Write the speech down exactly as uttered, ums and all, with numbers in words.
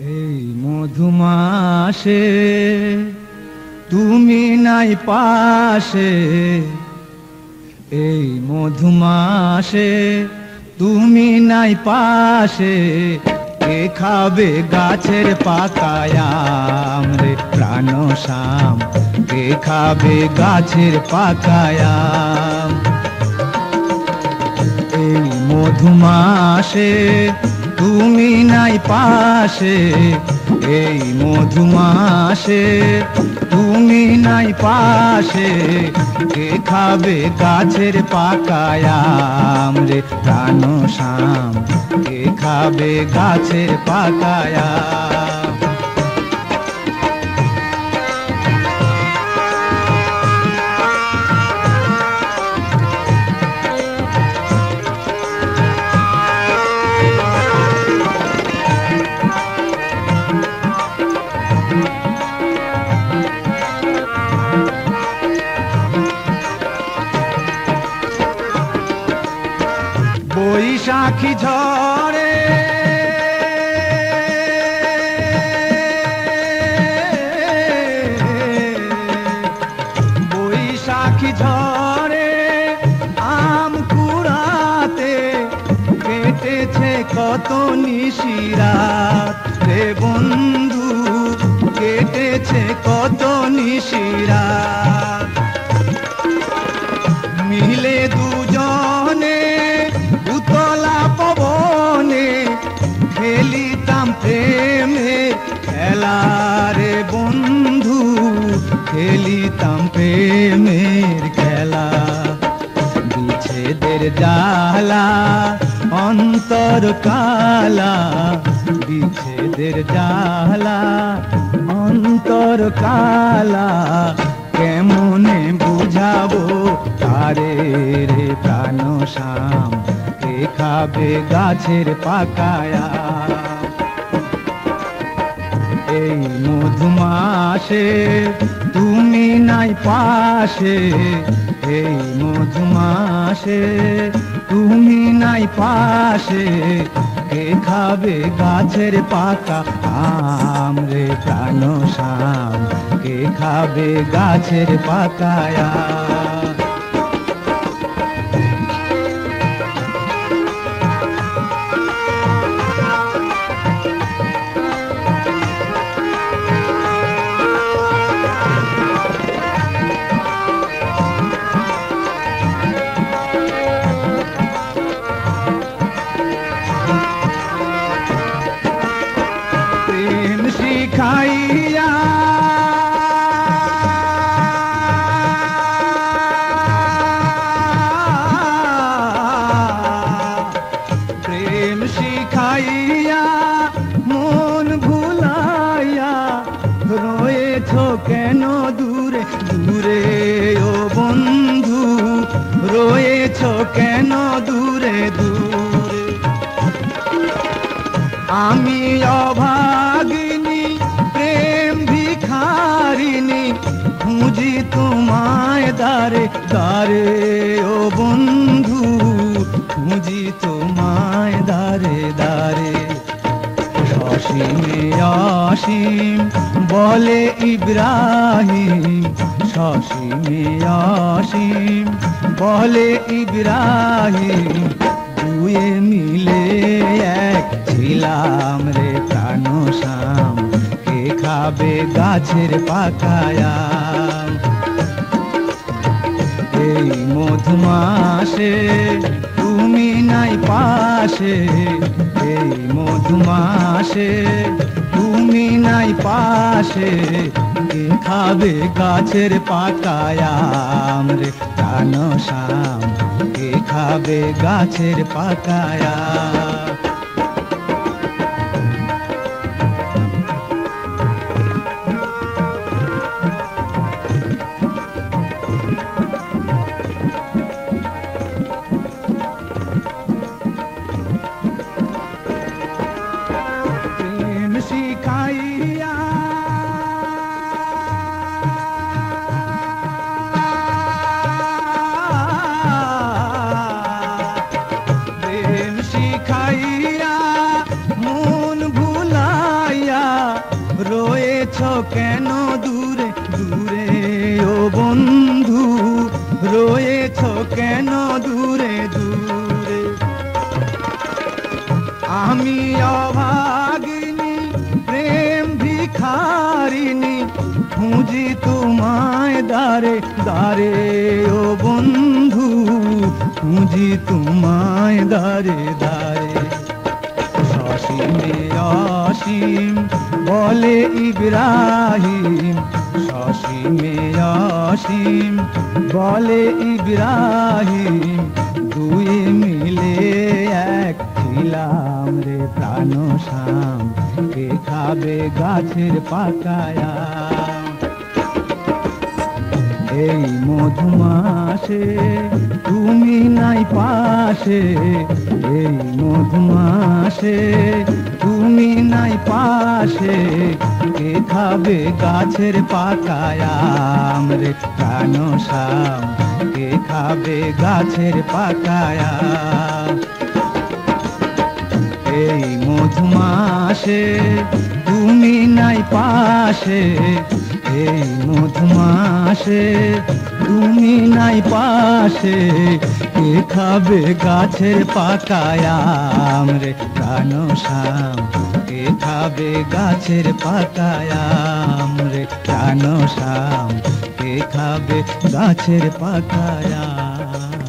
এই মধুমাসে তুমি নাই পাশে, এই মধুমাসে তুমি নাই পাশে, কে খাবে গাছের পাকায় আম রে প্রাণ শ্যাম, কে খাবে গাছের পাকায় আম। এই মধুমাসে তুমি নাই পাশে, এই মধুমাসে তুমি নাই পাশে, কে খাবে গাছের পাকায় আম রে প্রাণ শ্যাম, কে খাবে গাছের পাকায় আম। বৈশাখী ঝড়ে বৈশাখী ঝড়ে আম কুড়াতে কেটেছে কত নিশিরাত রে বন্ধু, কেটেছে কত নিশিরাত। মিলে দুজনে উতলা পবনে খেলিতাম প্রেমে খেলা রে বন্ধু, খেলিতাম প্রেমের খেলা। বিচ্ছেদের জ্বালা অন্তর কালা, বিচ্ছেদের জ্বালা অন্তর কালা, কেমনে বুঝাবো তারে রে প্রাণ শ্যাম, কে খাবে গাছের পাকায় আম। এই মধুমাসে তুমি নাই পাশে, এই মধুমাসে তুমি নাই পাশে, কে খাবে গাছের পাকা আম রে প্রাণ শ্যাম, কে খাবে গাছের পাকায় আম। শিখাইয়া প্রেম শিখাইয়া মন ভুলাইয়া রয়েছ কেন দূরে দূরে ও বন্ধু, রয়েছ কেন দূরে দূরে। আমি অভাগিনী প্রেম ভিখারিনী, খুঁজি তোমায় দারে দারে ও বন্ধু, খুঁজি তোমায় দারে দারে। সসীমে অসীম বলে ইব্রাহিম, সসীমে অসীম বলে ইব্রাহিম, দুয়ে মিলে এক ছিলাম রে প্রাণ শ্যাম, কে খাবে গাছের পাকায় আম। এই মধুমাসে তুমি নাই পাশে, এই মধুমাসে তুমি নাই পাশে, কে খাবে গাছের পাকায় আম রে প্রাণ শ্যাম, কে খাবে গাছের পাকায় আম। প্রেম শিখাইয়া প্রেম শিখাইয়া রয়েছো কেন দূরে দূরে ও বন্ধু, রয়েছো কেন দূরে দূরে? আমি অভাগিনী প্রেম ভিখারিনী, খুঁজি তোমায় দারে দারে ও বন্ধু, খুঁজি তোমায় দারে দারে। সসীমে অসীম বলে ইব্রাহিম, সসীমে অসীম বলে ইব্রাহিম, দুই মিলে এক ছিলাম রে প্রাণ শাম, কে খাবে গাছের পাকায়া? এই মধুমাসে তুমি নাই পাশে, এই মধুমাসে তুমি নাই পাশে, কে খাবে গাছের পাকায়াম রে প্রাণ শাম, কে খাবে গাছের পাকায়া? এই মধুমাসে তুমি নাই পাশে, এই মধুমাসে তুমি নাই পাশে, কে খাবে গাছের পাকায়াম রে প্রাণ শাম, কে খাবে গাছের পাকায়াম রে প্রাণ শাম, কে খাবে গাছের পাকায়াম?